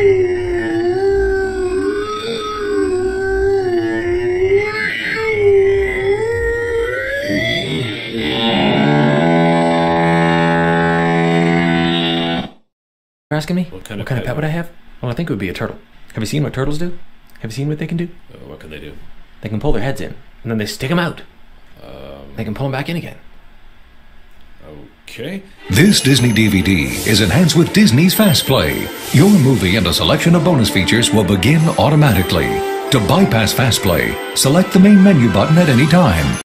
You're asking me? What kind of pet would I have? Well, I think it would be a turtle. Have you seen what turtles do? Have you seen what they can do? What can they do? They can pull their heads in, and then they stick them out. They can pull them back in again. Okay. This Disney DVD is enhanced with Disney's Fast Play. Your movie and a selection of bonus features will begin automatically. To bypass Fast Play, select the main menu button at any time.